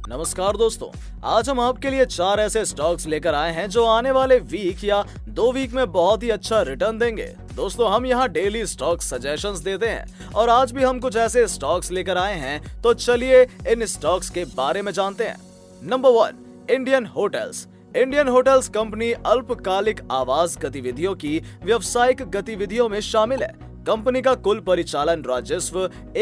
नमस्कार दोस्तों, आज हम आपके लिए 4 ऐसे स्टॉक्स लेकर आए हैं जो आने वाले वीक या 2 वीक में बहुत ही अच्छा रिटर्न देंगे। दोस्तों, हम यहाँ डेली स्टॉक सजेशंस देते हैं और आज भी हम कुछ ऐसे स्टॉक्स लेकर आए हैं, तो चलिए इन स्टॉक्स के बारे में जानते हैं। Number 1, Indian hotels. Indian hotels company अल्पकालिक आवास गतिविधियों की व्यावसायिक गतिविधियों में शामिल है। कंपनी का कुल परिचालन राजस्व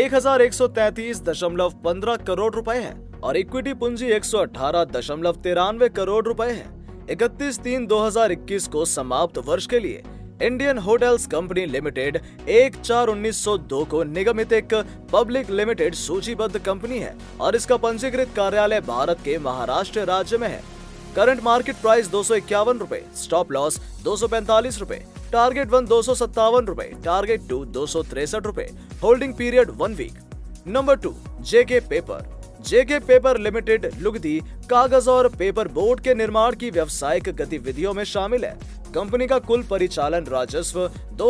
1133.15 करोड़ रुपए है और इक्विटी पूंजी 118.93 करोड़ रुपए है। 31/3/2021 को समाप्त वर्ष के लिए इंडियन होटल्स कंपनी लिमिटेड 1/4/1902 को निगमित एक पब्लिक लिमिटेड सूचीबद्ध कंपनी है और इसका पंजीकृत कार्यालय भारत के महाराष्ट्र राज्य में है। करंट मार्केट प्राइस 251 रुपए, स्टॉप लॉस 245 रुपए, टारगेट 1 257 रुपए, टारगेट 2 263 रुपए, holding period 1 week. Number 2, JK paper. JK paper limited लुगदी, कागज और पेपर बोर्ड के निर्माण की व्यावसायिक गतिविधियों में शामिल है। कंपनी का कुल परिचालन राजस्व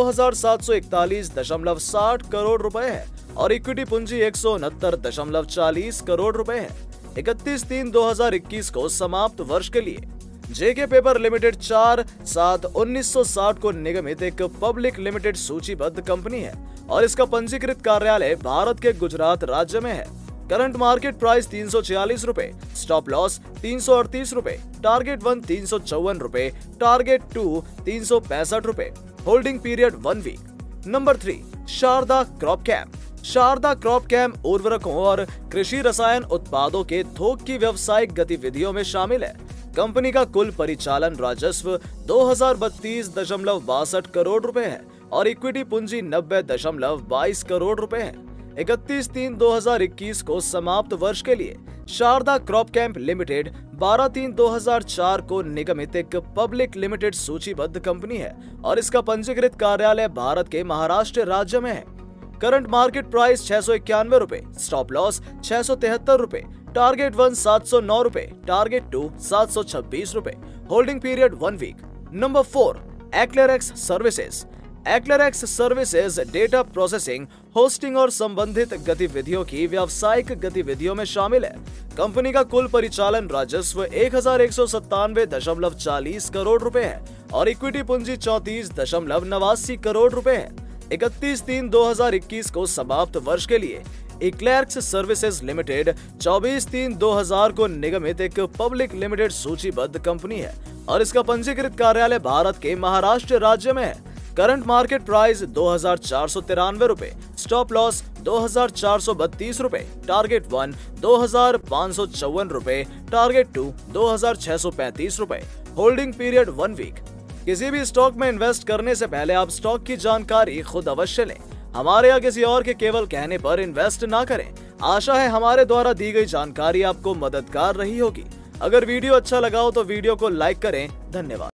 2741.60 करोड़ रुपए है और इक्विटी पूंजी 169.40 करोड़ रुपए है। 31/3/2021 को समाप्त वर्ष के लिए जेके पेपर लिमिटेड 4/7/1960 को निगमित एक पब्लिक लिमिटेड सूचीबद्ध कंपनी है और इसका पंजीकृत कार्यालय भारत के गुजरात राज्य में है। करंट मार्केट प्राइस 346 रुपए, स्टॉप लॉस 338 रुपए, टारगेट 1 354 रुपए, टारगेट 2 365 रुपए, holding period 1 week. Number 3, Sharda Cropchem. Sharda Cropchem उर्वरकों और कृषि रसायन उत्पादों के थोक की व्यावसायिक गतिविधियों में शामिल है। कंपनी का कुल परिचालन राजस्व 2032.62 करोड़ रुपए है और इक्विटी पूंजी 90.22 करोड़ रुपए है। 31/3/2021 को समाप्त वर्ष के लिए शारदा क्रॉपकेम लिमिटेड 12/3/2004 को निगमित एक पब्लिक लिमिटेड सूचीबद्ध कंपनी है और इसका पंजीकृत कार्यालय भारत के महाराष्ट्र राज्य में है। करंट मार्केट प्राइस 691 रुपए, स्टॉप लॉस 673 रुपए, टारगेट 1 709 रुपए, टारगेट 2 726 रुपए, holding period 1 week. Number 4, Eclerx services. Eclerx services data processing, hosting और संबंधित गतिविधियों की व्यावसायिक गतिविधियों में शामिल है। कंपनी का कुल परिचालन राजस्व 1197.40 करोड़ रुपए है और इक्विटी पूंजी 34.89 करोड़ रुपए है। 31/3/2021 को समाप्त वर्ष के लिए एक्लेरेक्स सर्विसेज लिमिटेड 24/3/2000 को निगमित एक पब्लिक लिमिटेड सूचीबद्ध कंपनी है और इसका पंजीकृत कार्यालय भारत के महाराष्ट्र राज्य में है। करंट मार्केट प्राइस 2493 रुपए, स्टॉप लॉस 2432 रुपए, टारगेट 1 2554 रुपए, टारगेट 2 2635 रुपए, होल्डिंग पीरियड 1 वीक। किसी भी स्टॉक में इन्वेस्ट करने से पहले आप स्टॉक की जानकारी खुद अवश्य लें। हमारे या किसी और के केवल कहने पर इन्वेस्ट ना करें। आशा है हमारे द्वारा दी गई जानकारी आपको मददगार रही होगी। अगर वीडियो अच्छा लगा हो तो वीडियो को लाइक करें। धन्यवाद।